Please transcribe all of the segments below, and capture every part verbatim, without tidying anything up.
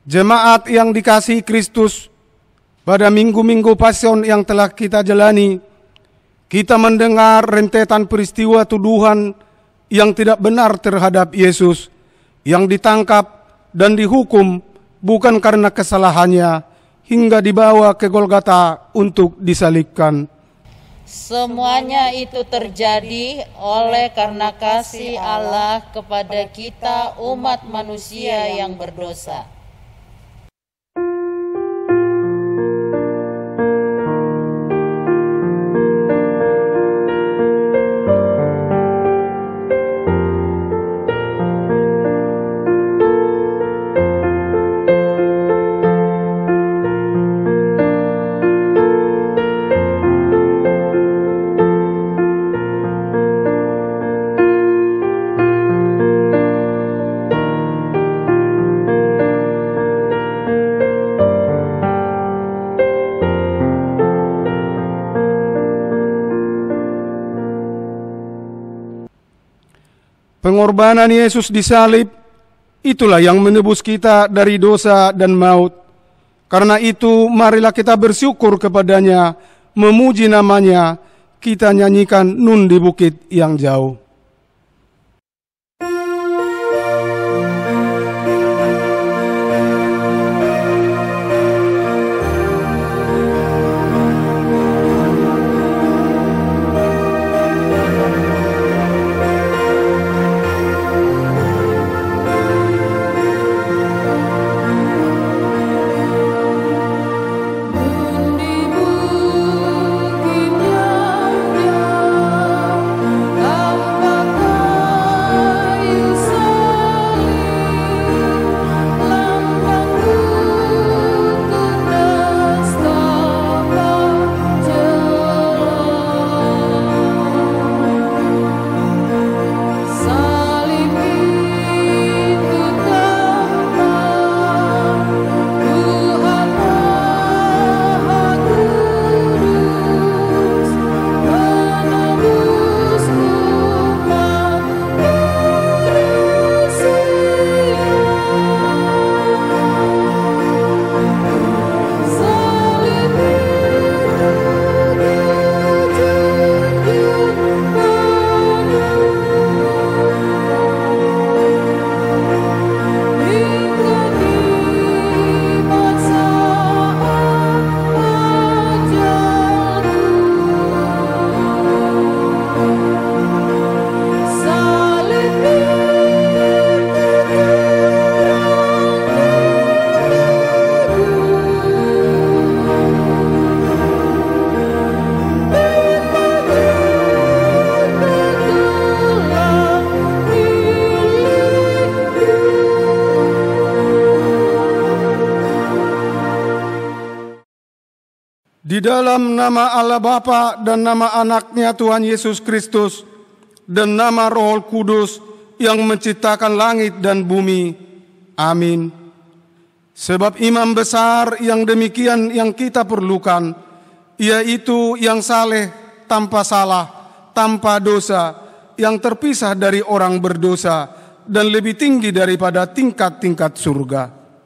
Jemaat yang dikasihi Kristus, pada minggu-minggu Pasion yang telah kita jalani, kita mendengar rentetan peristiwa tuduhan yang tidak benar terhadap Yesus, yang ditangkap dan dihukum bukan karena kesalahannya, hingga dibawa ke Golgota untuk disalibkan. Semuanya itu terjadi oleh karena kasih Allah kepada kita umat manusia yang berdosa. Pengorbanan Yesus disalib, itulah yang menebus kita dari dosa dan maut. Karena itu, marilah kita bersyukur kepadanya, memuji namanya, kita nyanyikan Nun di Bukit yang Jauh. Di dalam nama Allah Bapa dan nama anaknya Tuhan Yesus Kristus dan nama Roh Kudus yang menciptakan langit dan bumi. Amin. Sebab imam besar yang demikian yang kita perlukan, yaitu yang saleh tanpa salah, tanpa dosa, yang terpisah dari orang berdosa dan lebih tinggi daripada tingkat-tingkat surga.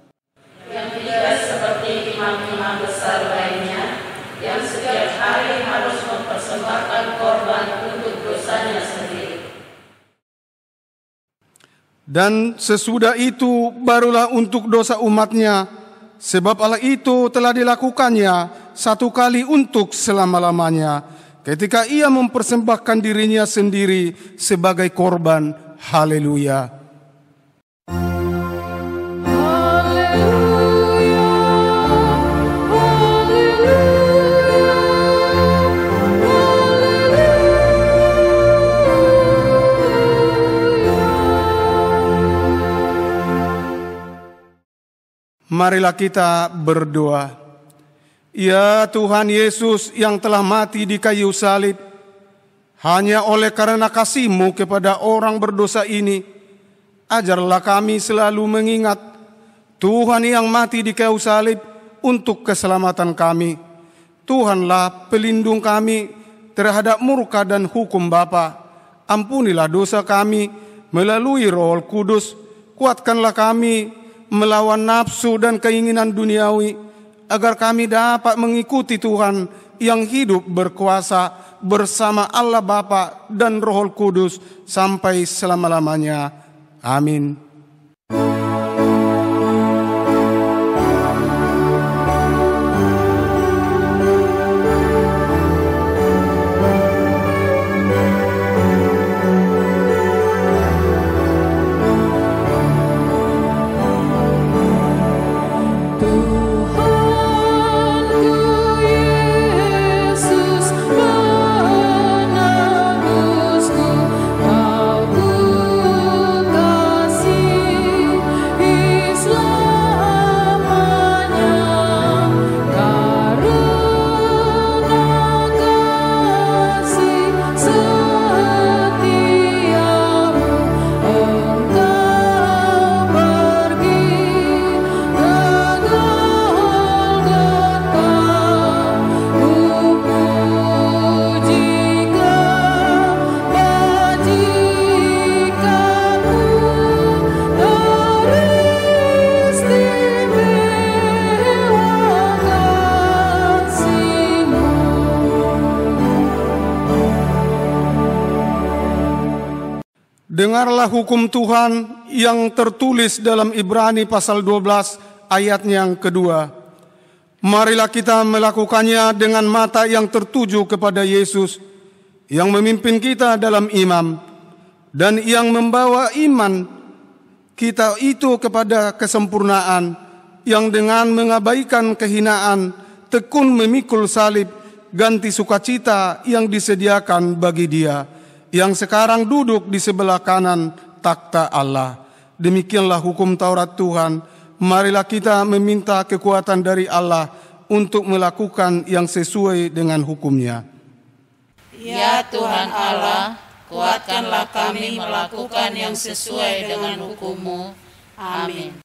Dan sesudah itu barulah untuk dosa umatnya, sebab Allah itu telah dilakukannya satu kali untuk selama-lamanya, ketika ia mempersembahkan dirinya sendiri sebagai korban. Haleluya. Marilah kita berdoa. Ya Tuhan Yesus yang telah mati di kayu salib, hanya oleh karena kasih-Mu kepada orang berdosa ini, ajarlah kami selalu mengingat Tuhan yang mati di kayu salib untuk keselamatan kami. Tuhanlah pelindung kami terhadap murka dan hukum Bapa. Ampunilah dosa kami melalui Roh Kudus. Kuatkanlah kami melawan nafsu dan keinginan duniawi, agar kami dapat mengikuti Tuhan yang hidup berkuasa bersama Allah Bapa dan Roh Kudus sampai selama-lamanya. Amin. Dengarlah hukum Tuhan yang tertulis dalam Ibrani pasal dua belas ayat yang kedua. Marilah kita melakukannya dengan mata yang tertuju kepada Yesus, yang memimpin kita dalam iman, dan yang membawa iman kita itu kepada kesempurnaan, yang dengan mengabaikan kehinaan, tekun memikul salib, ganti sukacita yang disediakan bagi Dia, yang sekarang duduk di sebelah kanan takhta Allah. Demikianlah hukum Taurat Tuhan. Marilah kita meminta kekuatan dari Allah untuk melakukan yang sesuai dengan hukum-Nya. Ya Tuhan Allah, kuatkanlah kami melakukan yang sesuai dengan hukum-Mu. Amin.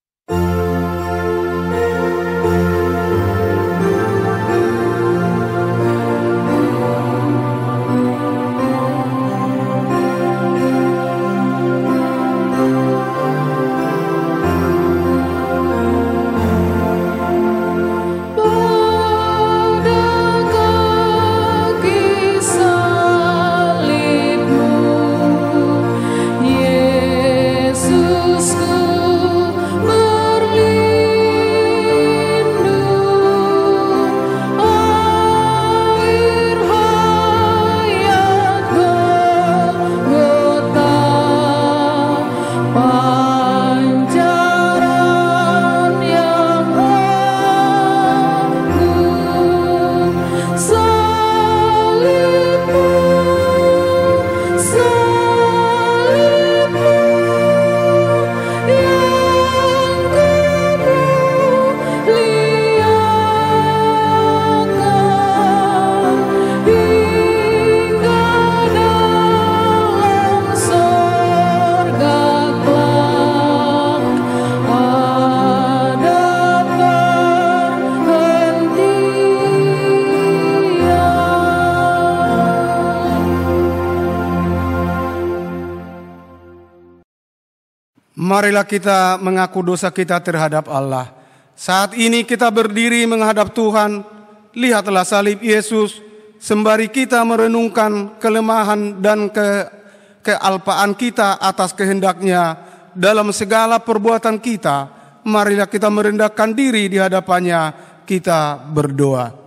Marilah kita mengaku dosa kita terhadap Allah. Saat ini kita berdiri menghadap Tuhan. Lihatlah salib Yesus, sembari kita merenungkan kelemahan dan ke, kealpaan kita atas kehendak-Nya dalam segala perbuatan kita. Marilah kita merendahkan diri di hadapan-Nya, kita berdoa.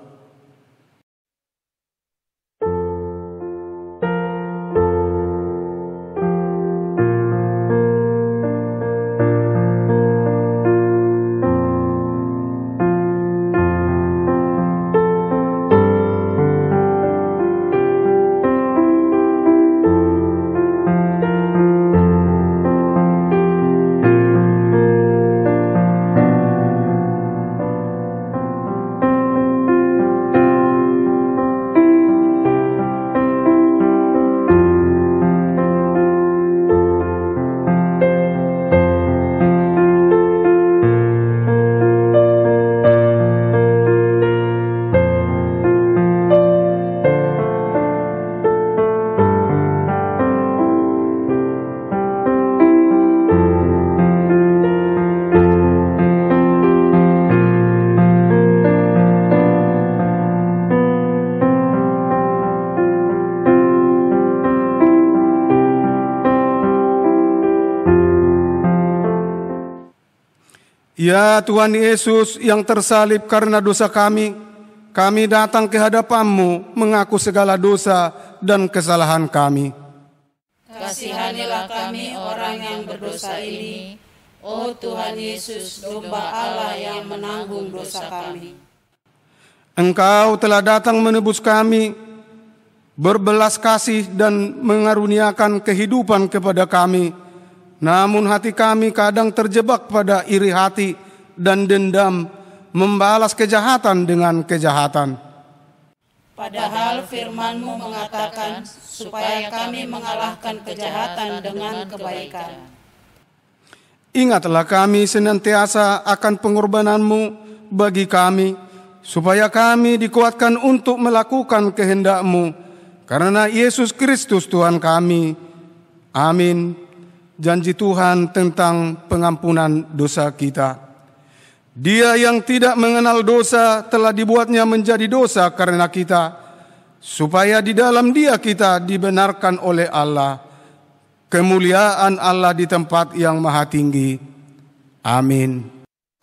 Ya Tuhan Yesus yang tersalib karena dosa kami, kami datang ke hadapan-Mu mengaku segala dosa dan kesalahan kami. Kasihanilah kami orang yang berdosa ini, oh Tuhan Yesus, domba Allah yang menanggung dosa kami. Engkau telah datang menebus kami, berbelas kasih dan mengaruniakan kehidupan kepada kami. Namun hati kami kadang terjebak pada iri hati dan dendam, membalas kejahatan dengan kejahatan. Padahal firman-Mu mengatakan supaya kami mengalahkan kejahatan dengan kebaikan. Ingatlah kami senantiasa akan pengorbanan-Mu bagi kami, supaya kami dikuatkan untuk melakukan kehendak-Mu, karena Yesus Kristus Tuhan kami. Amin. Janji Tuhan tentang pengampunan dosa kita. Dia yang tidak mengenal dosa telah dibuatnya menjadi dosa karena kita, supaya di dalam Dia kita dibenarkan oleh Allah. Kemuliaan Allah di tempat yang maha tinggi. Amin.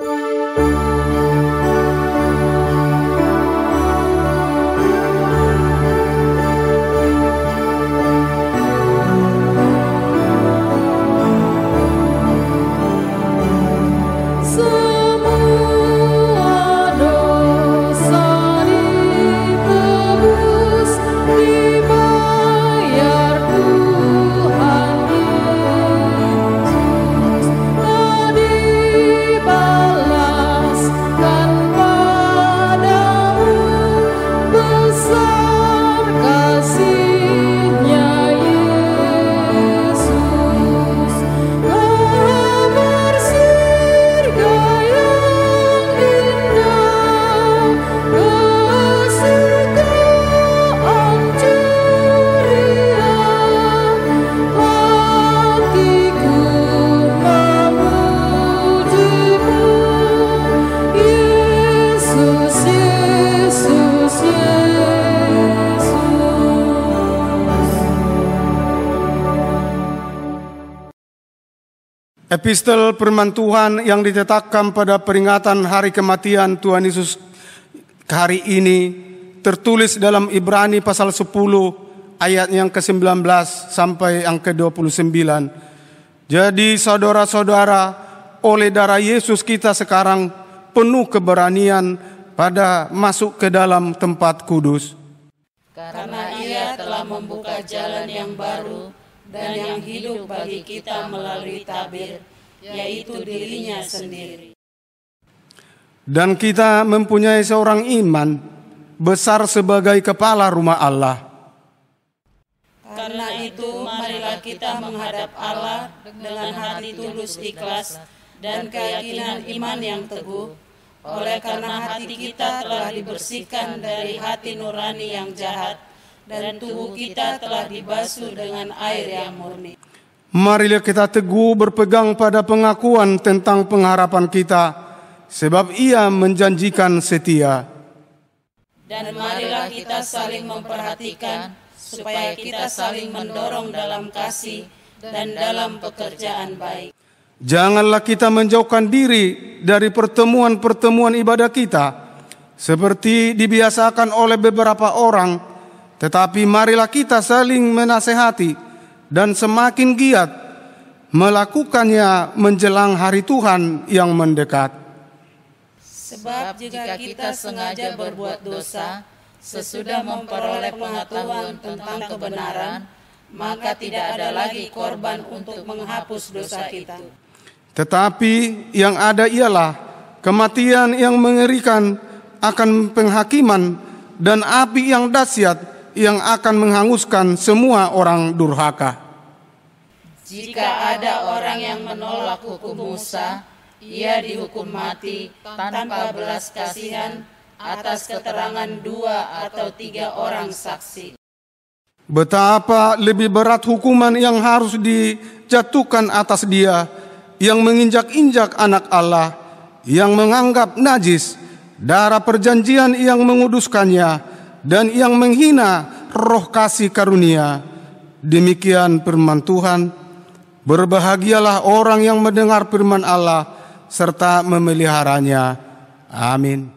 Epistel firman Tuhan yang ditetapkan pada peringatan hari kematian Tuhan Yesus hari ini tertulis dalam Ibrani pasal sepuluh ayat yang ke sembilan belas sampai yang ke dua puluh sembilan. Jadi saudara-saudara, oleh darah Yesus kita sekarang penuh keberanian pada masuk ke dalam tempat kudus. Karena Ia telah membuka jalan yang baru dan yang hidup bagi kita melalui tabir, yaitu dirinya sendiri. Dan kita mempunyai seorang iman besar sebagai kepala rumah Allah. Karena itu, marilah kita menghadap Allah dengan hati tulus ikhlas dan keyakinan iman yang teguh, oleh karena hati kita telah dibersihkan dari hati nurani yang jahat, dan tubuh kita telah dibasuh dengan air yang murni. Marilah kita teguh berpegang pada pengakuan tentang pengharapan kita, sebab Ia menjanjikan setia. Dan marilah kita saling memperhatikan, supaya kita saling mendorong dalam kasih dan dalam pekerjaan baik. Janganlah kita menjauhkan diri dari pertemuan-pertemuan ibadah kita, seperti dibiasakan oleh beberapa orang, tetapi marilah kita saling menasehati dan semakin giat melakukannya menjelang hari Tuhan yang mendekat. Sebab jika kita sengaja berbuat dosa, sesudah memperoleh pengetahuan tentang kebenaran, maka tidak ada lagi korban untuk menghapus dosa kita. Tetapi yang ada ialah kematian yang mengerikan akan penghakiman dan api yang dahsyat yang akan menghanguskan semua orang durhaka. Jika ada orang yang menolak hukum Musa, ia dihukum mati tanpa belas kasihan atas keterangan dua atau tiga orang saksi. Betapa lebih berat hukuman yang harus dijatuhkan atas dia yang menginjak-injak anak Allah, yang menganggap najis darah perjanjian yang menguduskannya, dan yang menghina roh kasih karunia. Demikian firman Tuhan. Berbahagialah orang yang mendengar firman Allah, serta memeliharanya. Amin.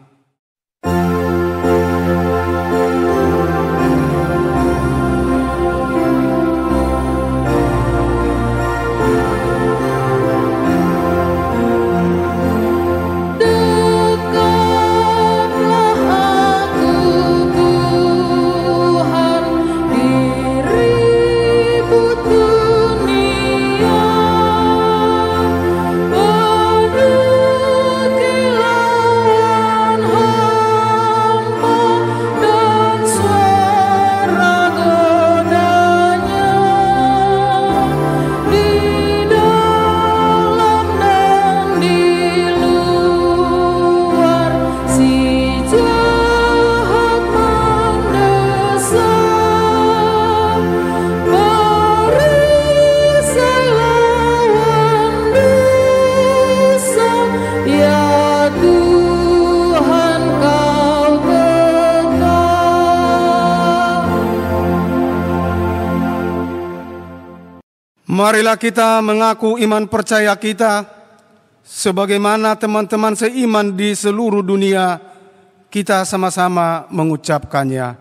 Marilah kita mengaku iman percaya kita, sebagaimana teman-teman seiman di seluruh dunia, kita sama-sama mengucapkannya.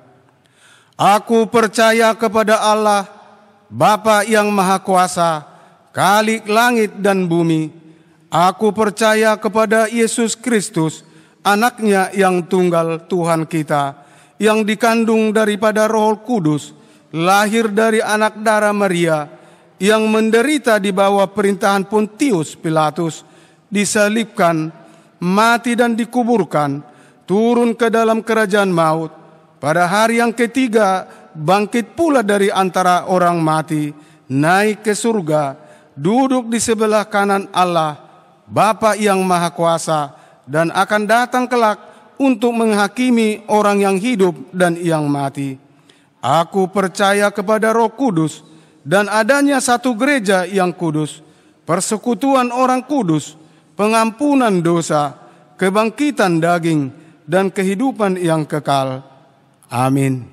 Aku percaya kepada Allah, Bapa yang Maha Kuasa, Khalik langit dan bumi. Aku percaya kepada Yesus Kristus, Anaknya yang tunggal Tuhan kita, yang dikandung daripada Roh Kudus, lahir dari anak darah Maria, yang menderita di bawah perintahan Pontius Pilatus, disalibkan, mati dan dikuburkan, turun ke dalam kerajaan maut, pada hari yang ketiga bangkit pula dari antara orang mati, naik ke surga, duduk di sebelah kanan Allah, Bapa yang Maha Kuasa, dan akan datang kelak untuk menghakimi orang yang hidup dan yang mati. Aku percaya kepada Roh Kudus, dan adanya satu gereja yang kudus, persekutuan orang kudus, pengampunan dosa, kebangkitan daging, dan kehidupan yang kekal. Amin.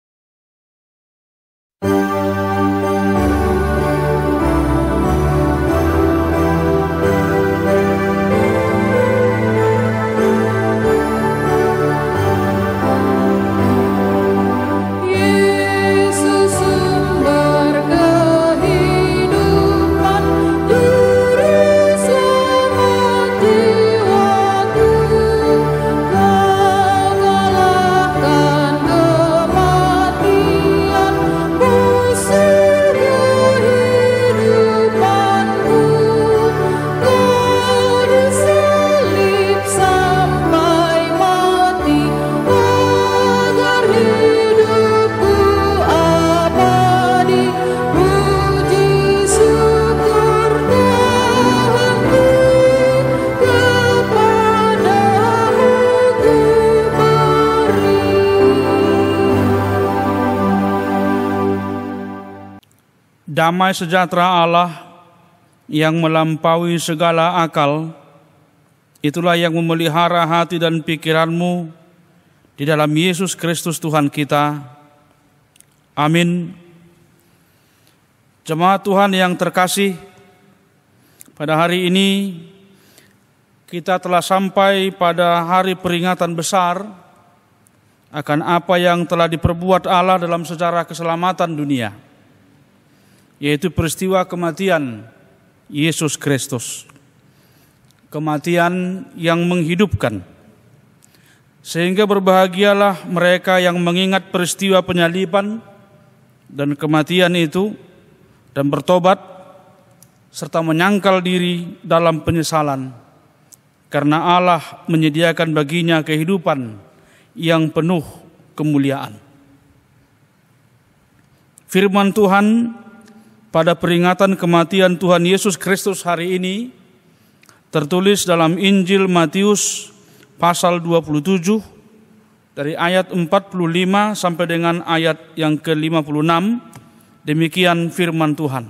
Damai sejahtera Allah yang melampaui segala akal, itulah yang memelihara hati dan pikiranmu di dalam Yesus Kristus Tuhan kita. Amin. Jemaat Tuhan yang terkasih, pada hari ini kita telah sampai pada hari peringatan besar akan apa yang telah diperbuat Allah dalam sejarah keselamatan dunia, yaitu peristiwa kematian Yesus Kristus. Kematian yang menghidupkan. Sehingga berbahagialah mereka yang mengingat peristiwa penyaliban dan kematian itu dan bertobat serta menyangkal diri dalam penyesalan, karena Allah menyediakan baginya kehidupan yang penuh kemuliaan. Firman Tuhan pada peringatan kematian Tuhan Yesus Kristus hari ini tertulis dalam Injil Matius pasal dua puluh tujuh dari ayat empat puluh lima sampai dengan ayat yang ke lima puluh enam. Demikian firman Tuhan.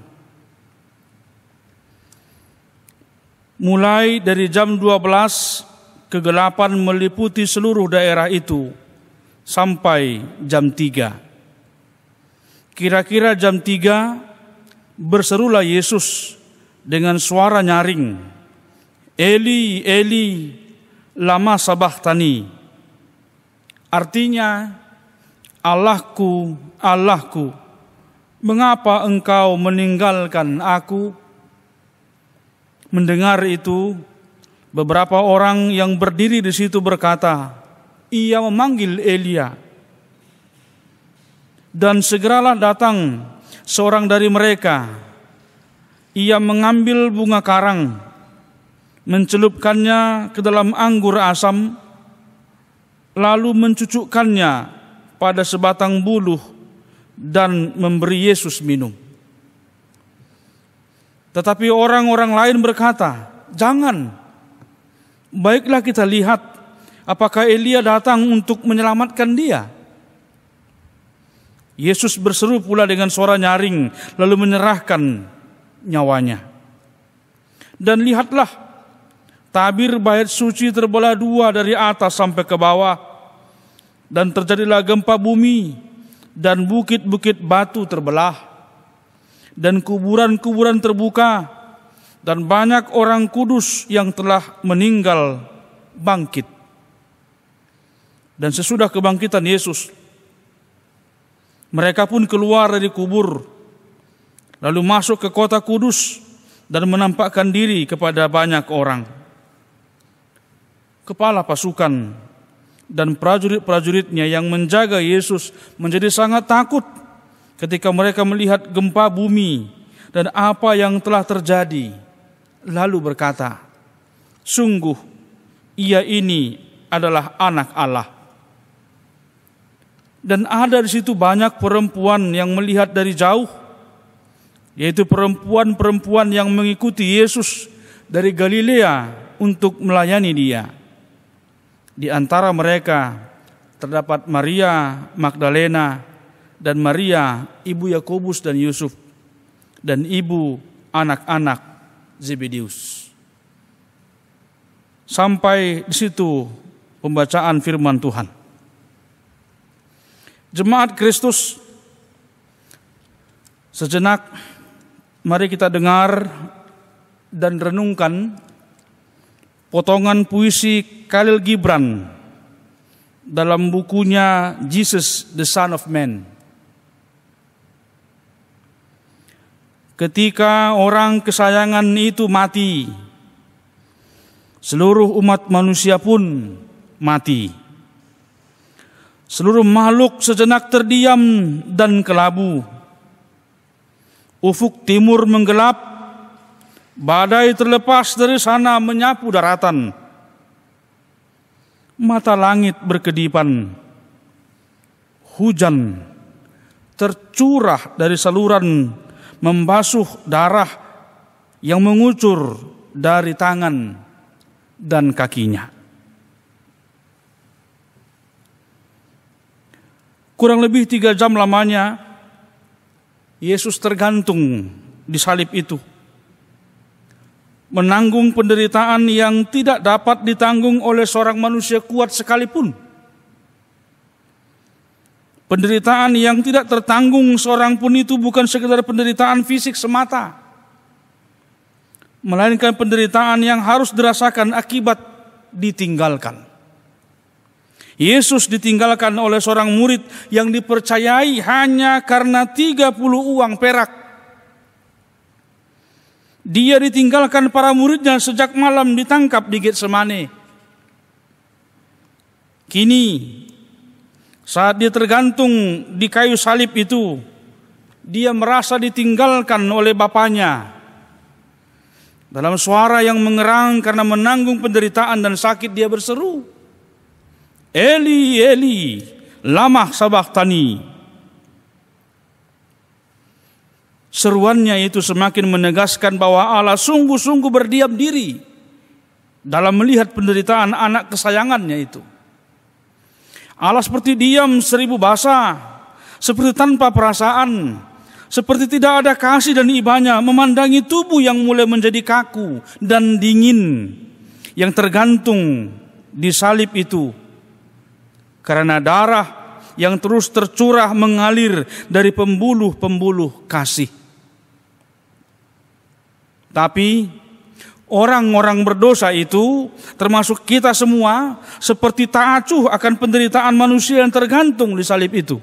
Mulai dari jam dua belas kegelapan meliputi seluruh daerah itu sampai jam tiga. Kira-kira jam tiga berserulah Yesus dengan suara nyaring, Eli, Eli, lama sabachthani. Artinya, Allahku, Allahku, mengapa engkau meninggalkan aku? Mendengar itu, beberapa orang yang berdiri di situ berkata, ia memanggil Elia. Dan segeralah datang seorang dari mereka. Ia mengambil bunga karang, mencelupkannya ke dalam anggur asam, lalu mencucukkannya pada sebatang buluh dan memberi Yesus minum. Tetapi orang-orang lain berkata, jangan, baiklah kita lihat apakah Elia datang untuk menyelamatkan dia. Yesus berseru pula dengan suara nyaring, lalu menyerahkan nyawanya. Dan lihatlah, tabir bait suci terbelah dua dari atas sampai ke bawah, dan terjadilah gempa bumi, dan bukit-bukit batu terbelah, dan kuburan-kuburan terbuka, dan banyak orang kudus yang telah meninggal bangkit. Dan sesudah kebangkitan Yesus, mereka pun keluar dari kubur, lalu masuk ke kota kudus, dan menampakkan diri kepada banyak orang. Kepala pasukan dan prajurit-prajuritnya yang menjaga Yesus menjadi sangat takut ketika mereka melihat gempa bumi dan apa yang telah terjadi. Lalu berkata, sungguh ia ini adalah anak Allah. Dan ada di situ banyak perempuan yang melihat dari jauh, yaitu perempuan-perempuan yang mengikuti Yesus dari Galilea untuk melayani dia. Di antara mereka terdapat Maria Magdalena dan Maria ibu Yakobus dan Yusuf dan ibu anak-anak Zebedeus. Sampai di situ pembacaan firman Tuhan. Jemaat Kristus, sejenak mari kita dengar dan renungkan potongan puisi Khalil Gibran dalam bukunya Jesus the Son of Man. Ketika orang kesayangan itu mati, seluruh umat manusia pun mati. Seluruh makhluk sejenak terdiam dan kelabu. Ufuk timur menggelap, badai terlepas dari sana menyapu daratan. Mata langit berkedipan, hujan tercurah dari saluran membasuh darah yang mengucur dari tangan dan kakinya. Kurang lebih tiga jam lamanya Yesus tergantung di salib itu, menanggung penderitaan yang tidak dapat ditanggung oleh seorang manusia kuat sekalipun. Penderitaan yang tidak tertanggung seorang pun itu bukan sekedar penderitaan fisik semata, melainkan penderitaan yang harus dirasakan akibat ditinggalkan. Yesus ditinggalkan oleh seorang murid yang dipercayai hanya karena tiga puluh uang perak. Dia ditinggalkan para muridnya sejak malam ditangkap di Getsemane. Kini, saat dia tergantung di kayu salib itu, dia merasa ditinggalkan oleh Bapaknya. Dalam suara yang mengerang karena menanggung penderitaan dan sakit, dia berseru, Eli, Eli, lama sabachthani. Seruannya itu semakin menegaskan bahwa Allah sungguh-sungguh berdiam diri dalam melihat penderitaan anak kesayangannya itu. Allah seperti diam seribu bahasa, seperti tanpa perasaan, seperti tidak ada kasih dan ibanya, memandangi tubuh yang mulai menjadi kaku dan dingin yang tergantung di salib itu. Karena darah yang terus tercurah mengalir dari pembuluh-pembuluh kasih. Tapi orang-orang berdosa itu, termasuk kita semua, seperti tak acuh akan penderitaan manusia yang tergantung di salib itu.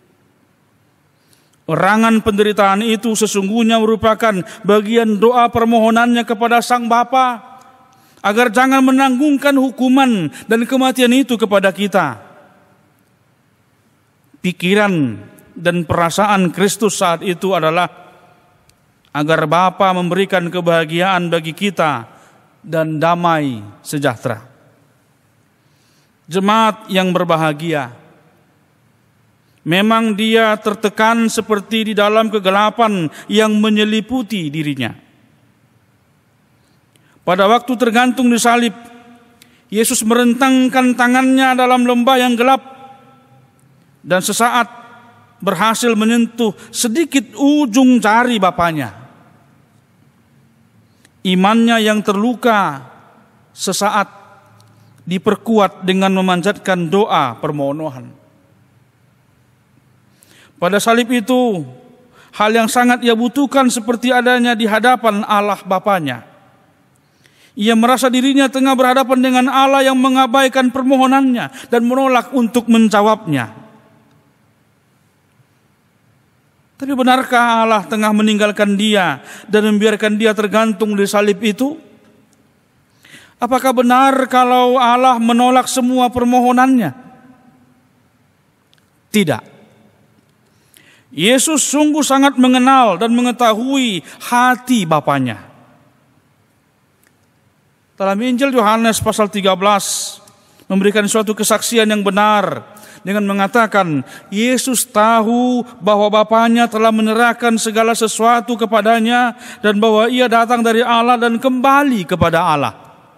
Erangan penderitaan itu sesungguhnya merupakan bagian doa permohonannya kepada Sang Bapa agar jangan menanggungkan hukuman dan kematian itu kepada kita. Pikiran dan perasaan Kristus saat itu adalah agar Bapa memberikan kebahagiaan bagi kita dan damai sejahtera. Jemaat yang berbahagia, memang dia tertekan seperti di dalam kegelapan yang menyeliputi dirinya. Pada waktu tergantung di salib, Yesus merentangkan tangannya dalam lembah yang gelap dan sesaat berhasil menyentuh sedikit ujung jari Bapanya. Imannya yang terluka sesaat diperkuat dengan memanjatkan doa permohonan. Pada salib itu, hal yang sangat ia butuhkan seperti adanya di hadapan Allah Bapanya. Ia merasa dirinya tengah berhadapan dengan Allah yang mengabaikan permohonannya dan menolak untuk menjawabnya. Tapi benarkah Allah tengah meninggalkan dia dan membiarkan dia tergantung di salib itu? Apakah benar kalau Allah menolak semua permohonannya? Tidak. Yesus sungguh sangat mengenal dan mengetahui hati Bapanya. Dalam Injil Yohanes pasal tiga belas memberikan suatu kesaksian yang benar dengan mengatakan Yesus tahu bahwa Bapanya telah menyerahkan segala sesuatu kepadanya dan bahwa ia datang dari Allah dan kembali kepada Allah.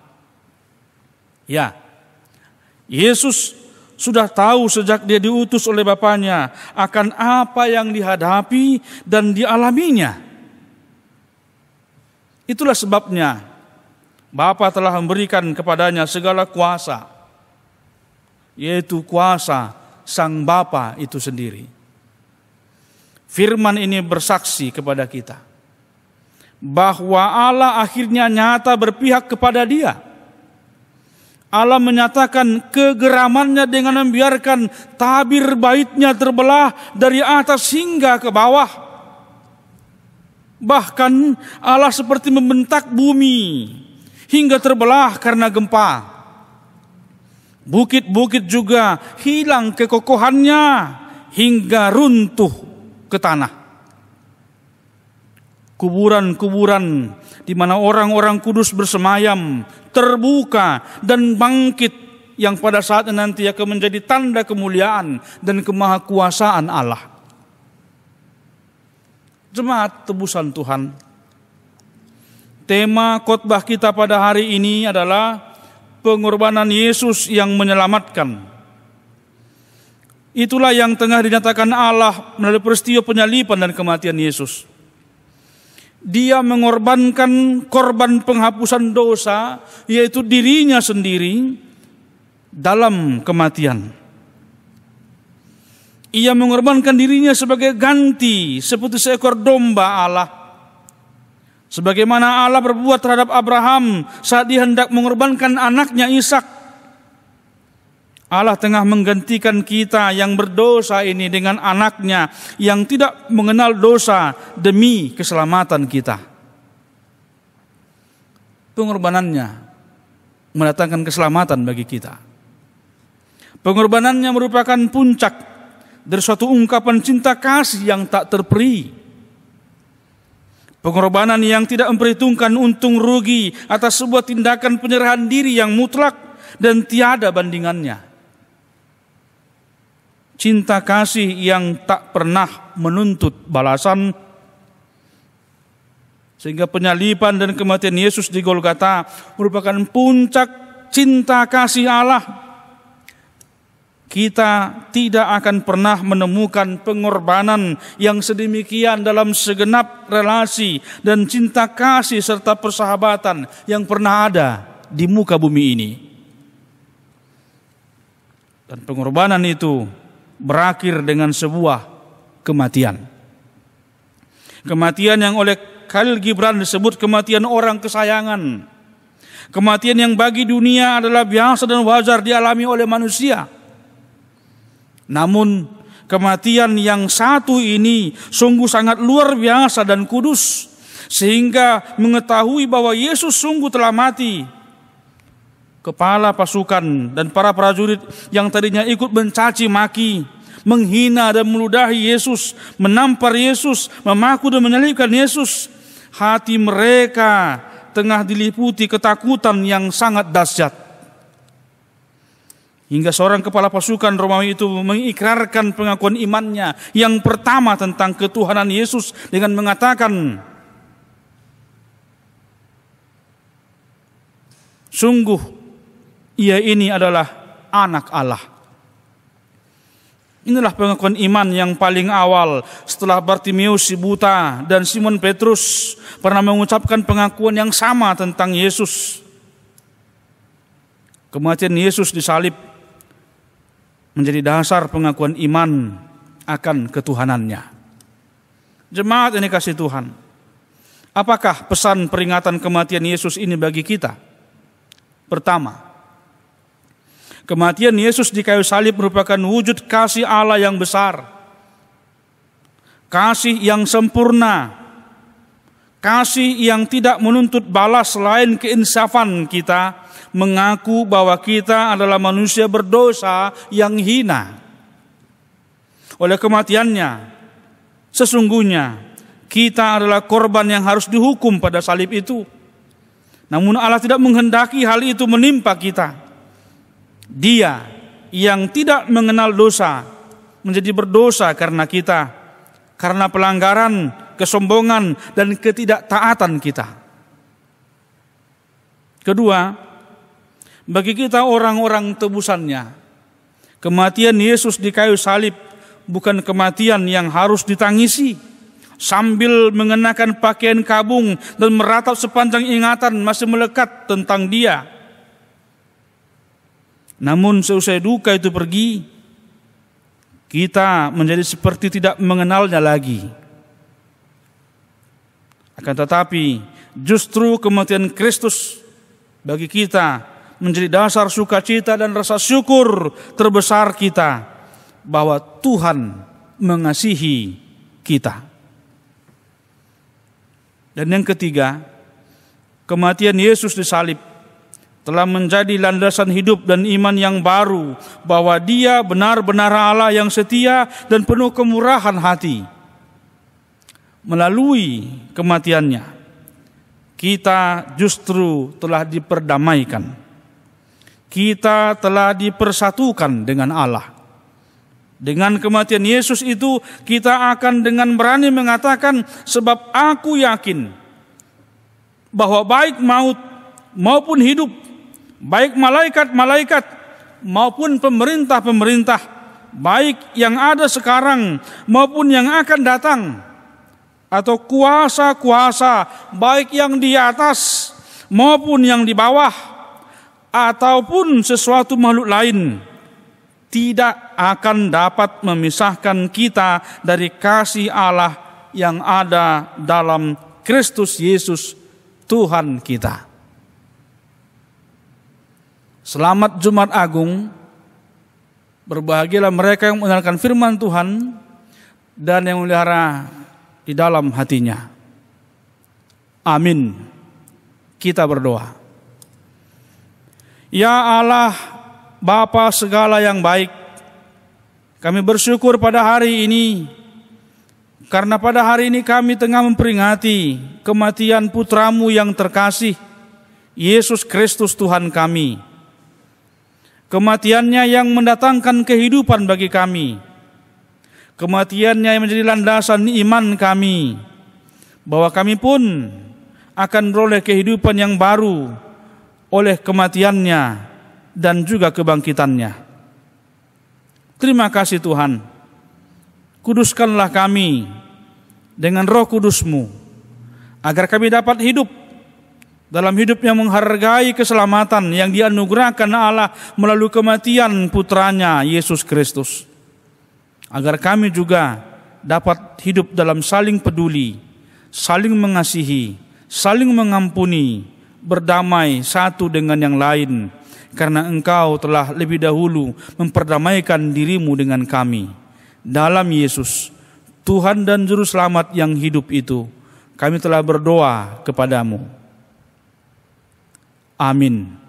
Ya, Yesus sudah tahu sejak dia diutus oleh Bapanya akan apa yang dihadapi dan dialaminya. Itulah sebabnya Bapa telah memberikan kepadanya segala kuasa, yaitu kuasa Sang Bapa itu sendiri. Firman ini bersaksi kepada kita bahwa Allah akhirnya nyata berpihak kepada dia. Allah menyatakan kegeramannya dengan membiarkan tabir baitnya terbelah dari atas hingga ke bawah. Bahkan Allah seperti membentak bumi hingga terbelah karena gempa. Bukit-bukit juga hilang kekokohannya hingga runtuh ke tanah. Kuburan-kuburan di mana orang-orang kudus bersemayam terbuka dan bangkit yang pada saatnya nanti akan menjadi tanda kemuliaan dan kemahakuasaan Allah. Jemaat tebusan Tuhan, tema khotbah kita pada hari ini adalah pengorbanan Yesus yang menyelamatkan. Itulah yang tengah dinyatakan Allah melalui peristiwa penyaliban dan kematian Yesus. Dia mengorbankan korban penghapusan dosa, yaitu dirinya sendiri dalam kematian. Ia mengorbankan dirinya sebagai ganti, seperti seekor domba Allah. Sebagaimana Allah berbuat terhadap Abraham saat dia hendak mengorbankan anaknya Ishak. Allah tengah menggantikan kita yang berdosa ini dengan anaknya yang tidak mengenal dosa demi keselamatan kita. Pengorbanannya mendatangkan keselamatan bagi kita. Pengorbanannya merupakan puncak dari suatu ungkapan cinta kasih yang tak terperi. Pengorbanan yang tidak memperhitungkan untung rugi atas sebuah tindakan penyerahan diri yang mutlak dan tiada bandingannya. Cinta kasih yang tak pernah menuntut balasan, sehingga penyaliban dan kematian Yesus di Golgota merupakan puncak cinta kasih Allah. Kita tidak akan pernah menemukan pengorbanan yang sedemikian dalam segenap relasi dan cinta kasih serta persahabatan yang pernah ada di muka bumi ini. Dan pengorbanan itu berakhir dengan sebuah kematian. Kematian yang oleh Khalil Gibran disebut kematian orang kesayangan. Kematian yang bagi dunia adalah biasa dan wajar dialami oleh manusia. Namun kematian yang satu ini sungguh sangat luar biasa dan kudus, sehingga mengetahui bahwa Yesus sungguh telah mati. Kepala pasukan dan para prajurit yang tadinya ikut mencaci maki, menghina dan meludahi Yesus, menampar Yesus, memaku dan menyalibkan Yesus, hati mereka tengah diliputi ketakutan yang sangat dahsyat. Hingga seorang kepala pasukan Romawi itu mengikrarkan pengakuan imannya yang pertama tentang ketuhanan Yesus dengan mengatakan, sungguh ia ini adalah anak Allah. Inilah pengakuan iman yang paling awal setelah Bartimeus si buta dan Simon Petrus pernah mengucapkan pengakuan yang sama tentang Yesus. Kematian Yesus disalib menjadi dasar pengakuan iman akan ketuhanannya. Jemaat ini kasih Tuhan, apakah pesan peringatan kematian Yesus ini bagi kita? Pertama, kematian Yesus di kayu salib merupakan wujud kasih Allah yang besar, kasih yang sempurna, kasih yang tidak menuntut balas selain keinsafan kita, mengaku bahwa kita adalah manusia berdosa yang hina. Oleh kematiannya, sesungguhnya kita adalah korban yang harus dihukum pada salib itu. Namun Allah tidak menghendaki hal itu menimpa kita. Dia yang tidak mengenal dosa menjadi berdosa karena kita, karena pelanggaran, kesombongan, dan ketidaktaatan kita. Kedua, bagi kita orang-orang tebusannya, kematian Yesus di kayu salib bukan kematian yang harus ditangisi sambil mengenakan pakaian kabung dan meratap sepanjang ingatan masih melekat tentang Dia. Namun seusai duka itu pergi, kita menjadi seperti tidak mengenalnya lagi. Akan tetapi justru kematian Kristus bagi kita menjadi dasar sukacita dan rasa syukur terbesar kita bahwa Tuhan mengasihi kita. Dan yang ketiga, kematian Yesus disalib telah menjadi landasan hidup dan iman yang baru bahwa Dia benar-benar Allah yang setia dan penuh kemurahan hati. Melalui kematiannya, kita justru telah diperdamaikan. Kita telah dipersatukan dengan Allah. Dengan kematian Yesus itu kita akan dengan berani mengatakan, sebab aku yakin bahwa baik maut maupun hidup, baik malaikat-malaikat maupun pemerintah-pemerintah, baik yang ada sekarang maupun yang akan datang, atau kuasa-kuasa baik yang di atas maupun yang di bawah, ataupun sesuatu makhluk lain, tidak akan dapat memisahkan kita dari kasih Allah yang ada dalam Kristus Yesus Tuhan kita. Selamat Jumat Agung. Berbahagialah mereka yang mendengarkan firman Tuhan dan yang memelihara di dalam hatinya. Amin. Kita berdoa. Ya Allah, Bapa segala yang baik, kami bersyukur pada hari ini, karena pada hari ini kami tengah memperingati kematian putra-Mu yang terkasih, Yesus Kristus Tuhan kami. Kematiannya yang mendatangkan kehidupan bagi kami. Kematiannya yang menjadi landasan iman kami, bahwa kami pun akan beroleh kehidupan yang baru oleh kematiannya dan juga kebangkitannya. Terima kasih Tuhan. Kuduskanlah kami dengan Roh Kudus-Mu, agar kami dapat hidup dalam hidup yang menghargai keselamatan yang dianugerahkan Allah melalui kematian putranya Yesus Kristus. Agar kami juga dapat hidup dalam saling peduli, saling mengasihi, saling mengampuni, berdamai satu dengan yang lain, karena Engkau telah lebih dahulu memperdamaikan dirimu dengan kami. Dalam Yesus, Tuhan dan Juru Selamat yang hidup itu, kami telah berdoa kepadamu. Amin.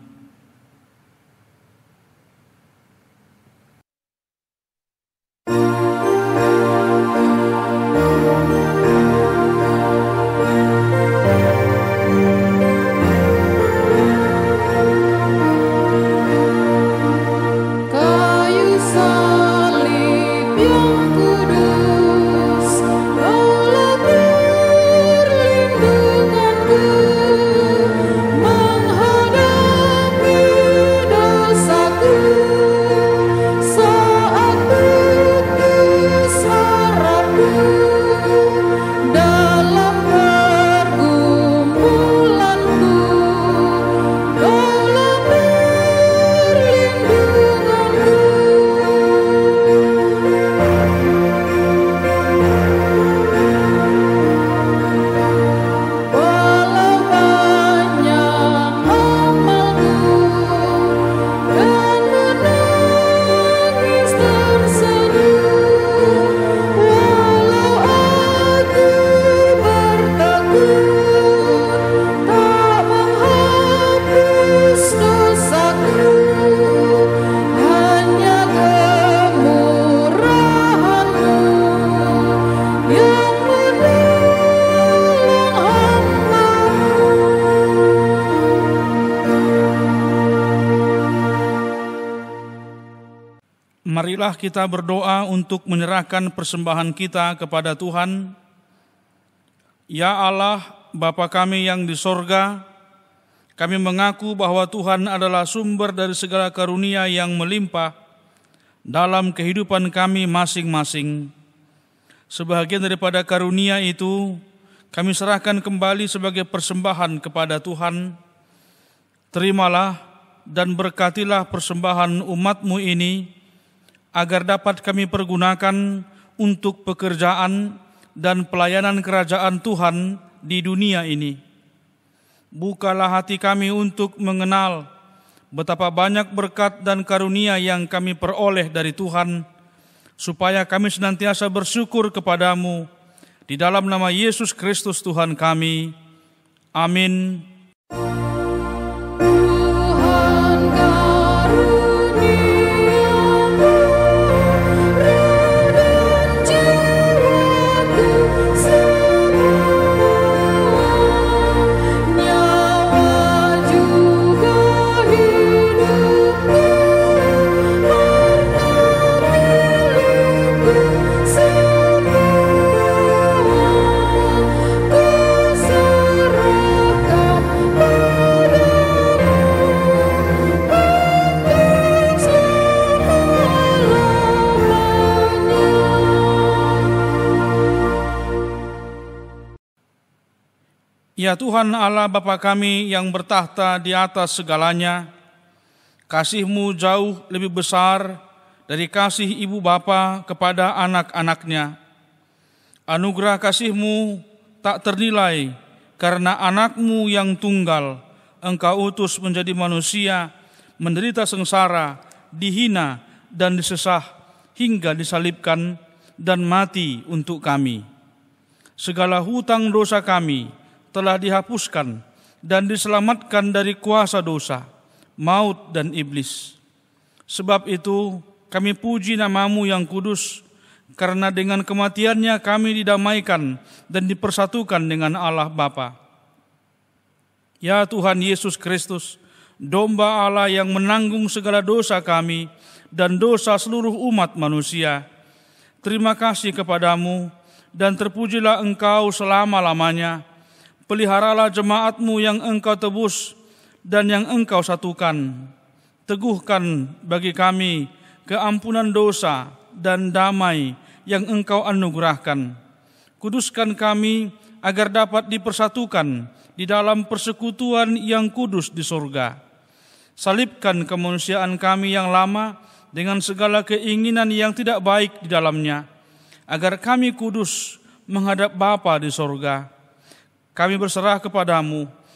Marilah kita berdoa untuk menyerahkan persembahan kita kepada Tuhan. Ya Allah, Bapa kami yang di sorga, kami mengaku bahwa Tuhan adalah sumber dari segala karunia yang melimpah dalam kehidupan kami masing-masing. Sebahagian daripada karunia itu, kami serahkan kembali sebagai persembahan kepada Tuhan. Terimalah dan berkatilah persembahan umat-Mu ini, agar dapat kami pergunakan untuk pekerjaan dan pelayanan kerajaan Tuhan di dunia ini. Bukalah hati kami untuk mengenal betapa banyak berkat dan karunia yang kami peroleh dari Tuhan, supaya kami senantiasa bersyukur kepadamu. Di dalam nama Yesus Kristus Tuhan kami. Amin. Ya Tuhan Allah Bapa kami yang bertahta di atas segalanya, kasih-Mu jauh lebih besar dari kasih ibu bapa kepada anak-anaknya. Anugerah kasih-Mu tak ternilai karena anak-Mu yang tunggal Engkau utus menjadi manusia, menderita sengsara, dihina dan disesah hingga disalibkan dan mati untuk kami. Segala hutang dosa kami telah dihapuskan dan diselamatkan dari kuasa dosa, maut dan iblis. Sebab itu kami puji nama-Mu yang kudus, karena dengan kematian-Nya kami didamaikan dan dipersatukan dengan Allah Bapa. Ya Tuhan Yesus Kristus, domba Allah yang menanggung segala dosa kami dan dosa seluruh umat manusia, terima kasih kepadamu dan terpujilah Engkau selama-lamanya. Peliharalah jemaat-Mu yang Engkau tebus dan yang Engkau satukan. Teguhkan bagi kami keampunan dosa dan damai yang Engkau anugerahkan. Kuduskan kami agar dapat dipersatukan di dalam persekutuan yang kudus di surga. Salibkan kemanusiaan kami yang lama dengan segala keinginan yang tidak baik di dalamnya, agar kami kudus menghadap Bapa di surga. Kami berserah kepadamu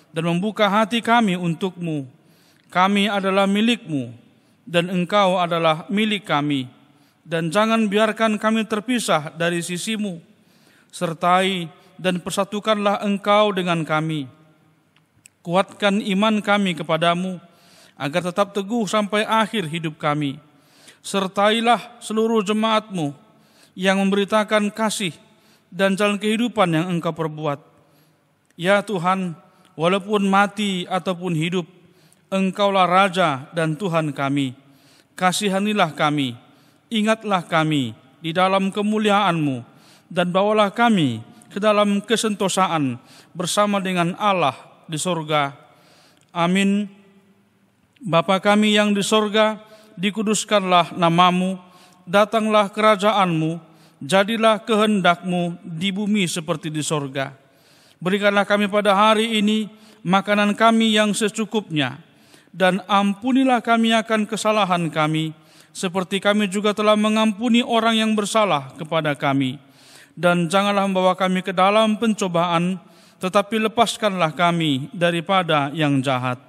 dan membuka hati kami untuk-Mu. Kami adalah milik-Mu dan Engkau adalah milik kami. Dan jangan biarkan kami terpisah dari sisi-Mu. Sertai dan persatukanlah Engkau dengan kami. Kuatkan iman kami kepadamu, agar tetap teguh sampai akhir hidup kami. Sertailah seluruh jemaat-Mu yang memberitakan kasih dan jalan kehidupan yang Engkau perbuat. Ya Tuhan, walaupun mati ataupun hidup, Engkaulah Raja dan Tuhan kami. Kasihanilah kami, ingatlah kami di dalam kemuliaan-Mu, dan bawalah kami ke dalam kesentosaan bersama dengan Allah di sorga. Amin. Bapa kami yang di sorga, dikuduskanlah nama-Mu, datanglah kerajaan-Mu, jadilah kehendak-Mu di bumi seperti di sorga. Berikanlah kami pada hari ini makanan kami yang secukupnya, dan ampunilah kami akan kesalahan kami, seperti kami juga telah mengampuni orang yang bersalah kepada kami. Dan janganlah membawa kami ke dalam pencobaan, tetapi lepaskanlah kami daripada yang jahat.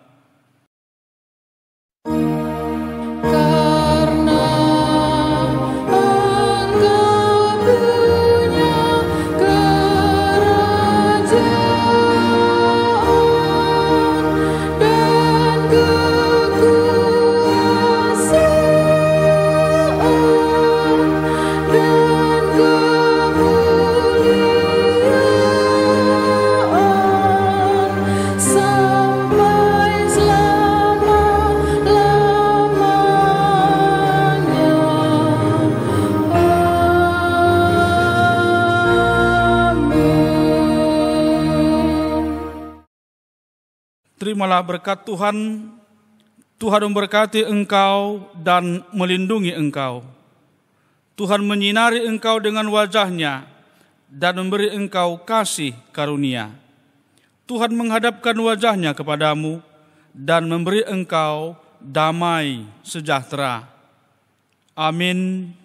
Terimalah berkat Tuhan. Tuhan memberkati engkau dan melindungi engkau. Tuhan menyinari engkau dengan wajah-Nya dan memberi engkau kasih karunia. Tuhan menghadapkan wajah-Nya kepadamu dan memberi engkau damai sejahtera. Amin.